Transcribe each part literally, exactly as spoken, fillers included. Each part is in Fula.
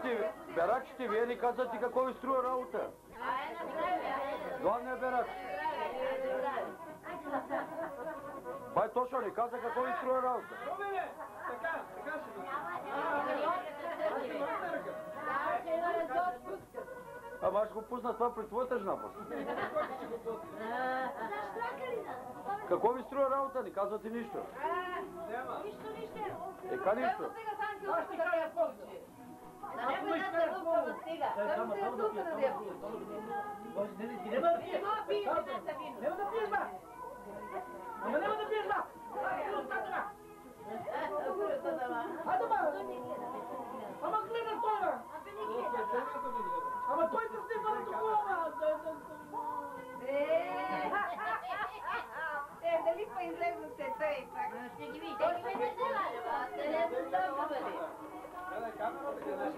Берачите, берачите, вие ни казвате какво ви струва работа. Главния берач. Бай точно ни каза какво ви струва работа. Така, така ще бъде. Ама аз го пусна това пред твоята жена после. Какво ви струва работа? Не казвате нищо. Нищо, нищо. Е, ка нищо? Аз ще кажа повече. Да не бъде да лупка до стига. Само се лупка да деб. Няма да пиеш. Няма да пиеш, ба. Ама няма да пиеш, ба. Хайде, ба. Ама гледа той, ба. Ама той да снима на това, ба. Е, дали па излезна се тъй пак? Ще ги видите. Той ме не знае, ба. Те не са да бъде. Гледай камерата, гледаш.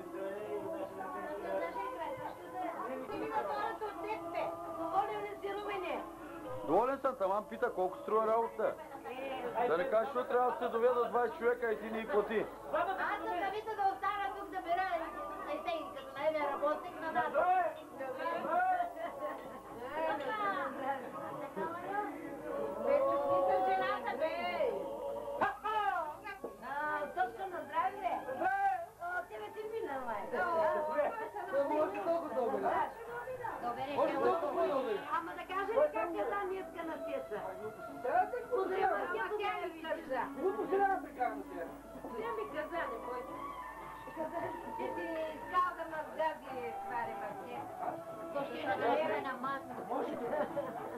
Доволен съм, таман пита колко струва работа. Да не кажеш, че трябва да се доведат двайсет човека и ти ни плати. Аз съм завита да остана тук да бера и сега като наеме работник на нас. Бе, чукни съм жената, бе! Тъпка на здраве, бе! Тебе ти мина, май! Може толкова добре. Добре, ама да кажа ли как каза днеска на теца? Поздравя, тя тя ми каза. Глупо се няма прикарна тя. Тя ми каза, не бойте. Че ти искал да ме сгази, тваре, бърке. То ще е на на маса.